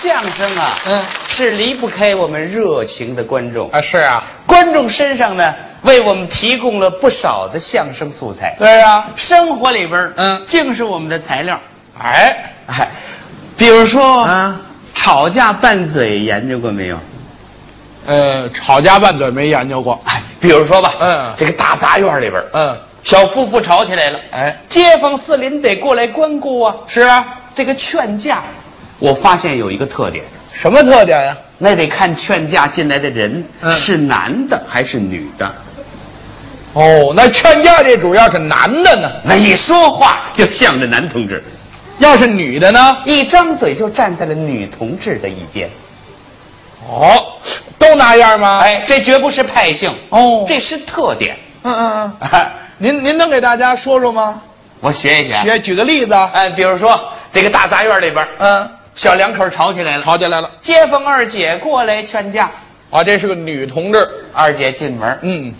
相声啊，是离不开我们热情的观众啊。是啊， 观众身上呢，为我们提供了不少的相声素材。 对呀， 生活里边尽是我们的材料。 哎， 比如说吵架拌嘴研究过没有？ 吵架拌嘴没研究过。 比如说吧，这个大杂院里边，小夫妇吵起来了，街坊四邻得过来关顾啊。 是啊， 这个劝架，我发现有一个特点。 什么特点呀？ 那得看劝架进来的人是男的还是女的。 哦，那劝架这主要是男的呢。 那一说话就向着男同志。 要是女的呢， 一张嘴就站在了女同志的一边。 哦，都那样吗？ 这绝不是派性哦， 这是特点。 您能给大家说说吗？ 我学一学， 举个例子。 比如说这个大杂院里边，小两口吵起来了，街坊二姐过来劝架。 这是个女同志。 二姐进门，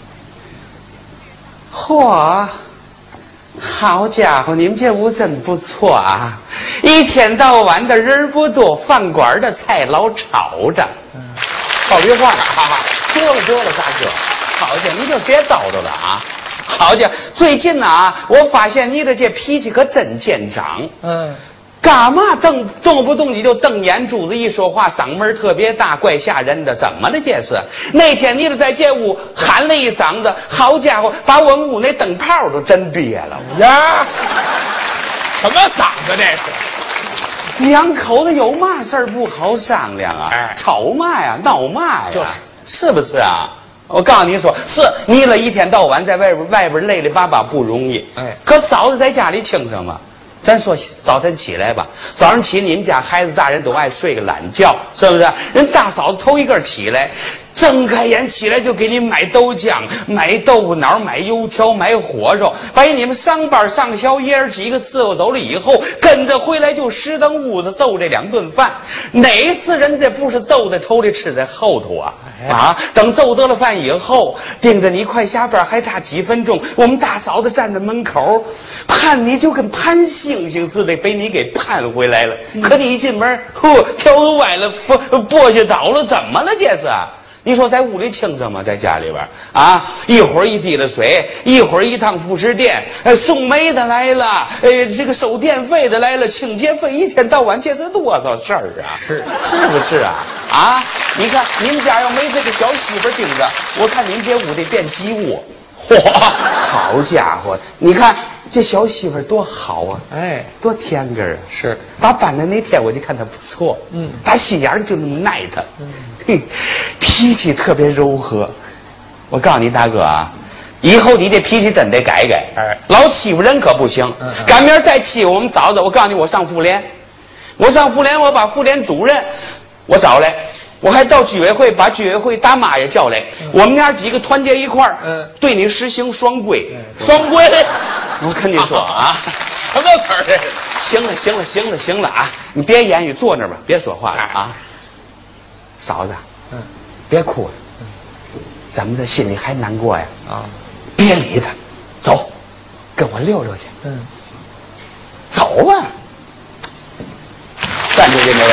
嚯，好家伙，你们这屋真不错啊！一天到晚的人不多，饭馆的菜老吵着。 少别话， 得了，大哥，好家伙，你就别叨叨了啊！好家伙，最近我发现你这脾气可真见长。干嘛动不动你就瞪眼珠子，一说话嗓门特别大，怪吓人的。怎么了这是？那天你这在这屋喊了一嗓子，好家伙，把我们屋那灯泡都震瘪了呀！什么嗓子这是？ 两口子有嘛事儿不好商量啊？吵嘛呀，闹嘛呀？是不是啊？我告诉你说，是你了一天到晚在外边累累巴巴不容易。可嫂子在家里轻省嘛。咱说早晨起来吧，早上起你们家孩子大人都爱睡个懒觉，是不是？人大嫂子头一个起来，睁开眼起来就给你买豆浆、买豆腐脑、买油条、买火烧，把你们上班上学爷儿几个伺候走了以后，跟着回来就拾登屋子揍这2顿饭。哪次人家不是揍在头里吃在后头啊？等揍得了饭以后，盯着你快下班还差几分钟，我们大嫂子站在门口盼你就跟盼星星似的，被你给盼回来了。可你一进门，条子歪了，簸箕倒了，怎么了这是？你说在屋里轻省吗？在家里边一会儿一滴了水，一会儿一趟副食店，送煤的来了，这个收电费的来了，清洁费，一天到晚这是多少事儿啊？是不是啊？你看你们家要没这个小媳妇盯着，我看你们这屋得变鸡窝。好家伙，你看这小媳妇多好啊！多天根啊！ 是打搬的那天我就看她不错，打心眼就那么耐她，脾气特别柔和。我告诉你大哥以后你这脾气真得改改，老欺负人可不行。赶明儿再欺负我们嫂子，我告诉你，我上妇联，我把妇联主任我找来。我还到居委会，把居委会大妈也叫来，我们娘几个团结一块儿，对你实行双规。 双规， 我跟你说什么词儿这是？ 行了你别言语，坐那儿吧，别说话了嫂子，别哭了，怎么的心里还难过呀？别理他，走，跟我溜溜去。走吧，站出去没有？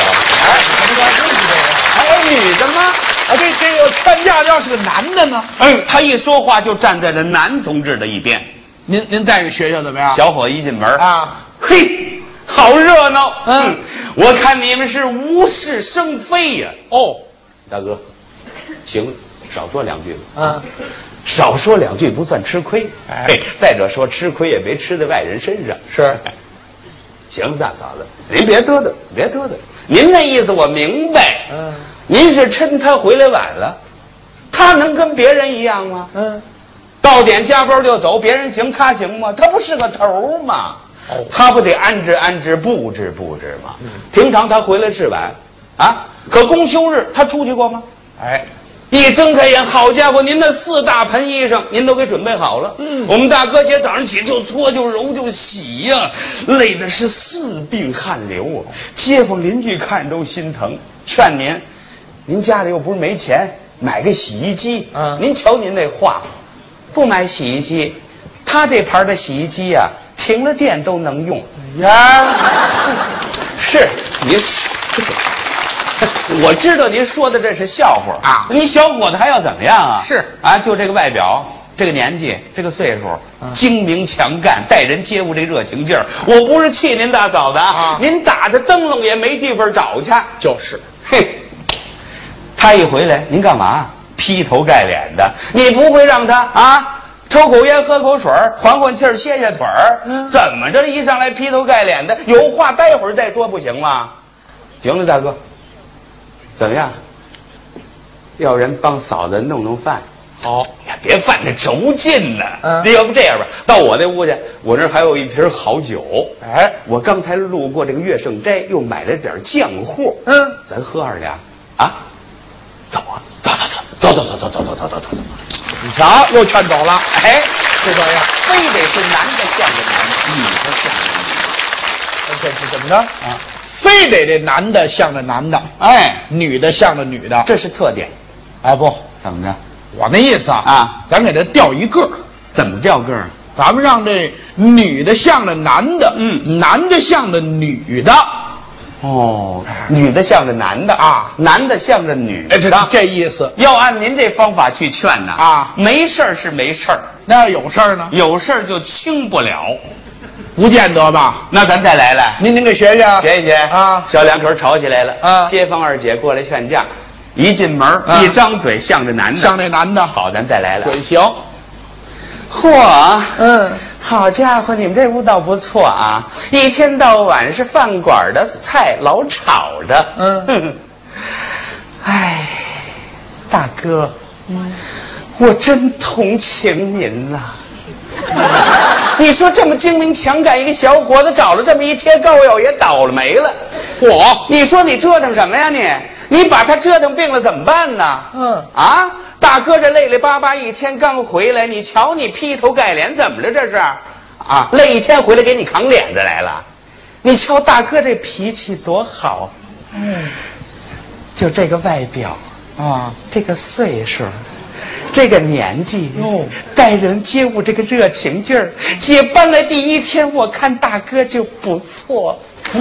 女的吗？ 这个劝架要是个男的呢？ 他一说话就站在了男同志的一边。 您在这学学怎么样？ 小伙一进门嘿，好热闹。我看你们是无事生非呀。大哥，行了，少说2句吧。少说2句不算吃亏。再者说吃亏也别吃在外人身上。 是。 行，大嫂子，您别嘚嘚。您那意思我明白。您是趁他回来晚了，他能跟别人一样吗？到点加班就走，别人行他行吗？他不是个头吗？他不得安置布置吗？平常他回来是晚可公休日他出去过吗？一睁开眼，好家伙，您那4大盆衣裳您都给准备好了。我们大哥姐早上起就搓就揉就洗呀，累的是4鬓汗流街坊邻居看都心疼，劝您家里又不是没钱，买个洗衣机。您瞧您那话，不买洗衣机，他这盘的洗衣机停了电都能用。是，你是我知道您说的这是笑话啊，你小伙子还要怎么样啊？ 是啊，就这个外表，这个年纪，这个岁数，精明强干，待人接物这热情劲儿，我不是气您大嫂子啊，您打着灯笼也没地方找去。 就是， 嘿，他一回来，您干嘛？劈头盖脸的，你不会让他啊？抽口烟，喝口水，缓缓气儿，歇歇腿儿，怎么着？一上来劈头盖脸的，有话待会儿再说，不行吗？行了，大哥，怎么样？要人帮嫂子弄弄饭。 好呀，别犯那轴劲呢。你要不这样吧，到我那屋去，我那儿还有一瓶好酒。哎，我刚才路过这个月盛斋，又买了点酱货。咱喝2两啊！走啊，走。 你瞧，又劝走了。 哎，是这样，非得是男的像个男的，女的像个女的。 这是怎么着啊？非得这男的像着男的， 哎， 女的像着女的， 这是特点。 哎，不， 怎么着？ 我那意思啊，咱给他调一个。 怎么调个？ 咱们让这女的像着男的，男的像着女的。 哦，女的向着男的啊，男的向着女的， 这意思。 要按您这方法去劝呢啊，没事儿是没事儿， 那要有事儿呢？ 有事儿就轻不了， 不见得吧？ 那咱再来来， 您给学学， 学一学啊。小两口吵起来了啊，街坊二姐过来劝架，一进门一张嘴向着男的， 向这男的。 好，咱再来了。 嘴行。 嚯，好家伙，你们这屋倒不错啊！一天到晚是饭馆的菜，老吵着。哎，大哥，我真同情您呐。你说这么精明强干一个小伙子，找了这么一贴膏药也倒了霉了。你说你折腾什么呀你把他折腾病了怎么办呢？啊！大哥这累累巴巴一天刚回来，你瞧你劈头盖脸怎么了这是？啊，累一天回来给你扛脸子来了。你瞧大哥这脾气多好，就这个外表啊，这个岁数，这个年纪，待人接物这个热情劲儿，姐搬来第一天，我看大哥就不错，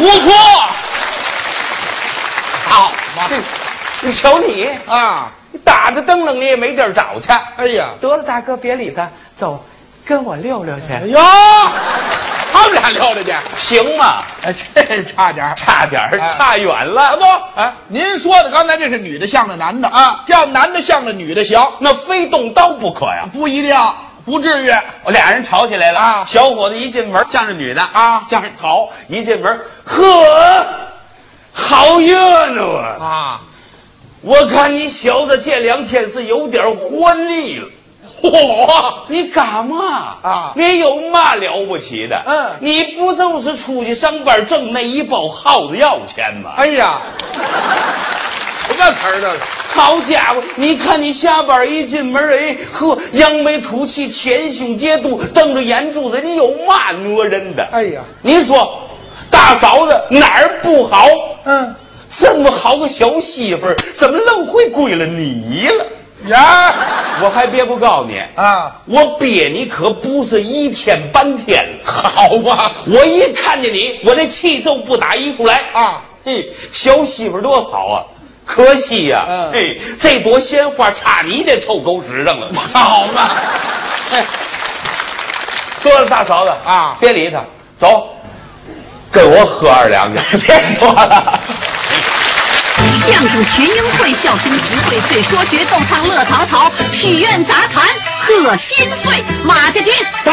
好嘛！你瞅你啊！你打着灯笼你也没地儿找去。哎呀，得了，大哥别理他，走，跟我溜溜去。 哎呦，他们俩溜溜去， 行吗？ 哎，这差点， 差远了。 不，您说的刚才这是女的向着男的啊，这要男的向着女的行， 那非动刀不可呀。 不一定，不至于。 俩人吵起来了啊！小伙子一进门向着女的啊，向着好，一进门，呵，好热闹啊！我看你小子这2天是有点欢腻了。你干嘛啊？你有嘛了不起的？你不就是出去上班挣那一包耗子药钱吗？ 哎呀，什么词儿这是？ 好家伙！你看你下班一进门，哎呵，扬眉吐气，天胸叠肚，瞪着眼珠子，你有嘛讹人的？哎呀，你说大嫂子哪儿不好？这么好个小媳妇儿，怎么愣会归了你了？呀，我还别不告诉你啊，我憋你可不是一天半天了。好吧，我一看见你，我这气就不打一处来啊！嘿，小媳妇多好啊，可惜呀，嘿，这朵鲜花插你这臭狗屎上了。好嘛，哎，得了，大嫂子啊，别理他，走，跟我喝2两去。别说了。 相声群英会，笑声集荟萃，说学逗唱乐淘淘，曲苑杂谈贺新岁，马家军。